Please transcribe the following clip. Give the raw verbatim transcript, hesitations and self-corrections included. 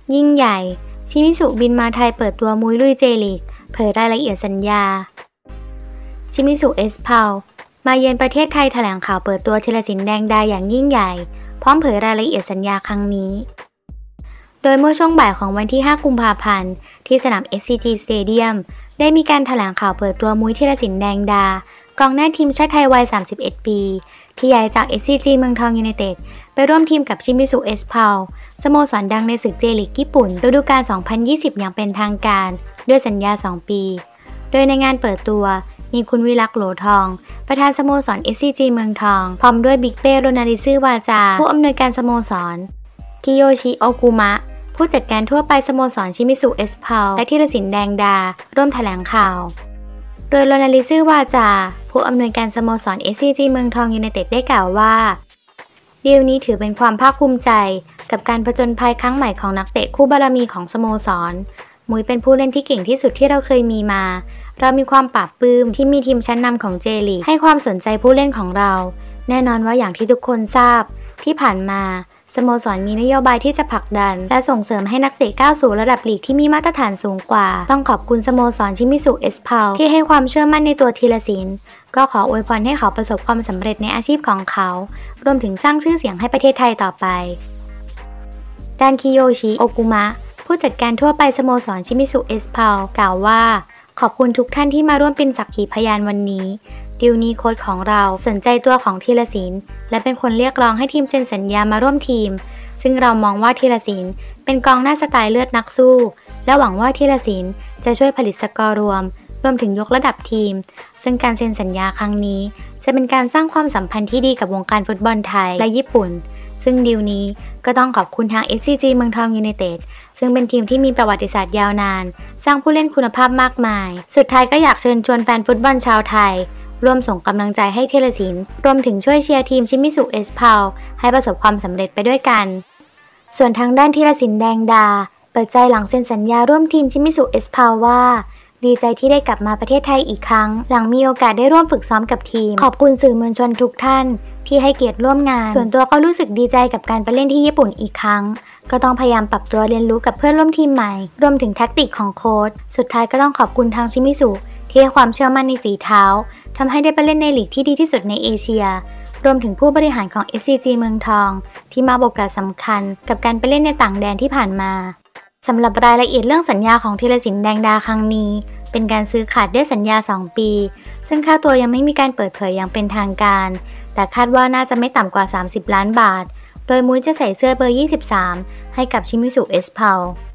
ยิ่งใหญ่ชิมิสุบินมาไทยเปิดตัวมุ้ยลุยเจลีกเผยรายละเอียดสัญญาชิมิสุเอสเพลมาเยือนประเทศไทยแถลงข่าวเปิดตัวธีรศิลป์แดงดาอย่างยิ่งใหญ่พร้อมเผยรายละเอียดสัญญาครั้งนี้โดยเมื่อช่วงบ่ายของวันที่ห้ากุมภาพันธ์ที่สนาม เอส ซี จี Stadium ได้มีการแถลงข่าวเปิดตัวมุ้ยธีรศิลป์แดงดากองหน้าทีมชาติไทยวัยสามสิบเอ็ดปีที่ย้ายจาก เอส ซี จี เมืองทองยูไนเต็ดไปร่วมทีมกับชิมิสุเอสเพลสโมสรดังในศึกเจลีกญี่ปุ่นฤดูกาล สองพันยี่สิบ อย่างเป็นทางการด้วยสัญญา สอง ปีโดยในงานเปิดตัวมีคุณวิลักษ์โหลทองประธานสโมสร เอส ซี จี เมืองทองพร้อมด้วยบิ๊กเป้โรนาริซึวาจาผู้อำนวยการสโมสรคิโยชิโอกุมะผู้จัดการทั่วไปสโมสรชิมิสุเอสเพลและธีรศิลป์แดงดาร่วมแถลงข่าวโดยโรนาริซึวาจาผู้อำนวยการสโมสร เอส ซี จี เมืองทองยูไนเต็ดได้กล่าวว่าดีลนี้ถือเป็นความภาคภูมิใจกับการผจญภัยครั้งใหม่ของนักเตะคู่บารมีของสโมสรมุ้ยเป็นผู้เล่นที่เก่งที่สุดที่เราเคยมีมาเรามีความปลาบปลื้มที่มีทีมชั้นนำของเจลีกให้ความสนใจผู้เล่นของเราแน่นอนว่าอย่างที่ทุกคนทราบที่ผ่านมาสโมสรมีนโยบายที่จะผลักดันและส่งเสริมให้นักเตะก้าวสู่ระดับลีกที่มีมาตรฐานสูงกว่าต้องขอบคุณสโมสรชิมิสุเอสเพลที่ให้ความเชื่อมั่นในตัวธีรศิลป์ก็ขออวยพรให้เขาประสบความสำเร็จในอาชีพของเขารวมถึงสร้างชื่อเสียงให้ประเทศไทยต่อไปด้านคิโยชิโอกุมะผู้จัดการทั่วไปสโมสรชิมิสุเอสเพลกล่าวว่าขอบคุณทุกท่านที่มาร่วมเป็นสักขีพยานวันนี้ดิวนี้โค้ชของเราสนใจตัวของธีรศิลป์และเป็นคนเรียกร้องให้ทีมเซ็นสัญญามาร่วมทีมซึ่งเรามองว่าธีรศิลป์เป็นกองหน้าสไตล์เลือดนักสู้และหวังว่าธีรศิลป์จะช่วยผลิตสกอร์รวมรวมถึงยกระดับทีมซึ่งการเซ็นสัญญาครั้งนี้จะเป็นการสร้างความสัมพันธ์ที่ดีกับวงการฟุตบอลไทยและญี่ปุ่นซึ่งดีลนี้ก็ต้องขอบคุณทาง เอส ซี จี เมืองทองยูไนเต็ดซึ่งเป็นทีมที่มีประวัติศาสตร์ยาวนานสร้างผู้เล่นคุณภาพมากมายสุดท้ายก็อยากเชิญชวนแฟนฟุตบอลชาวไทยร่วมส่งกำลังใจให้ธีรศิลป์รวมถึงช่วยเชียร์ทีมชิมิสุเอสเพลให้ประสบความสำเร็จไปด้วยกันส่วนทางด้านธีรศิลป์แดงดาเปิดใจหลังเซ็นสัญญาร่วมทีมชิมิสุเอสเพลว่าดีใจที่ได้กลับมาประเทศไทยอีกครั้งหลังมีโอกาสได้ร่วมฝึกซ้อมกับทีมขอบคุณสื่อมวลชนทุกท่านที่ให้เกียรติร่วมงานส่วนตัวก็รู้สึกดีใจกับการไปเล่นที่ญี่ปุ่นอีกครั้งก็ต้องพยายามปรับตัวเรียนรู้กับเพื่อนร่วมทีมใหม่รวมถึงแทคติกของโค้ชสุดท้ายก็ต้องขอบคุณทางชิมิสุที่ให้ความเชื่อมั่นในฝีเท้าทำให้ได้ไปเล่นในลีกที่ดีที่สุดในเอเชียรวมถึงผู้บริหารของ เอส ซี จี เมืองทองที่มาบอกโอกาสสำคัญกับการไปเล่นในต่างแดนที่ผ่านมาสำหรับรายละเอียดเรื่องสัญญาของธีรศิลป์แดงดาครั้งนี้เป็นการซื้อขาดด้วยสัญญาสองปีซึ่งค่าตัวยังไม่มีการเปิดเผยอย่างเป็นทางการแต่คาดว่าน่าจะไม่ต่ำกว่าสามสิบล้านบาทโดยมุ้ยจะใส่เสื้อเบอร์ยี่สิบสามให้กับชิมิสุเอสเพล